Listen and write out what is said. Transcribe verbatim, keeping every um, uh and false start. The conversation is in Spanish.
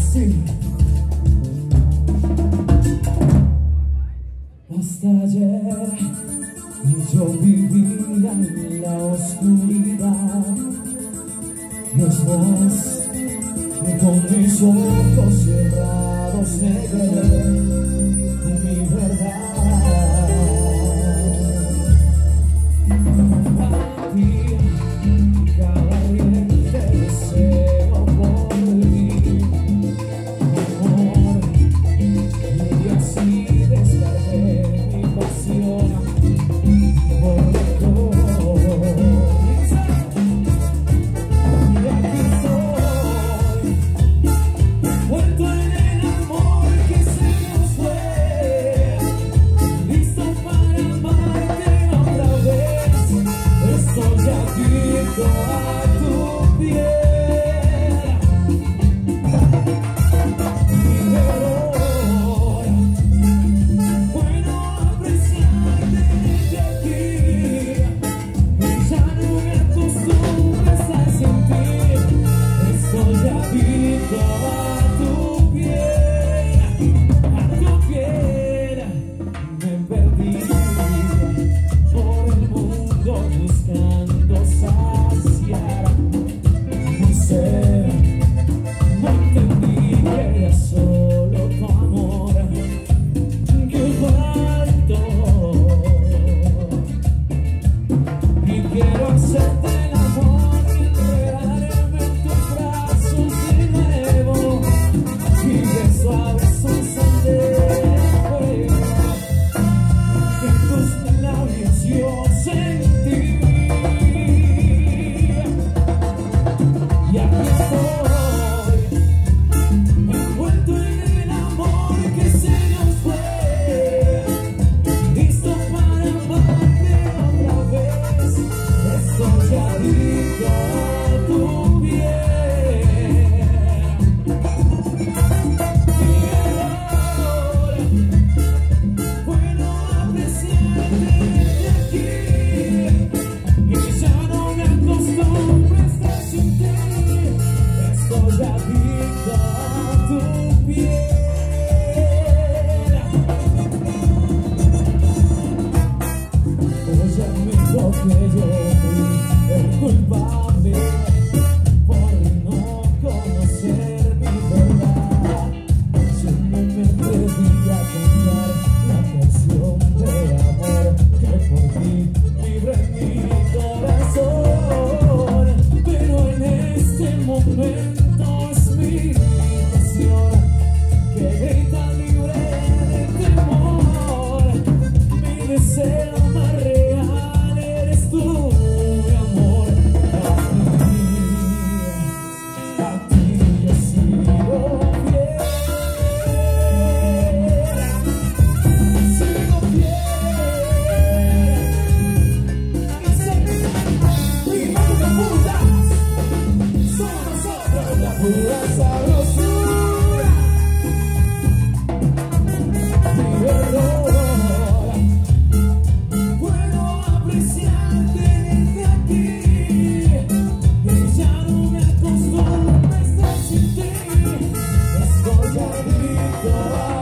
Sí. Hasta ayer yo vivía en la oscuridad, y es más, que con mis ojos cerrados negué mi verdad. A ti, cada riente deseo por ti, amor, y así descargué mi pasión por todo. Y aquí estoy, vuelto en el amor que se nos fue, listo para amarte otra vez. Estoy adicto a tu piel. Estoy adicto a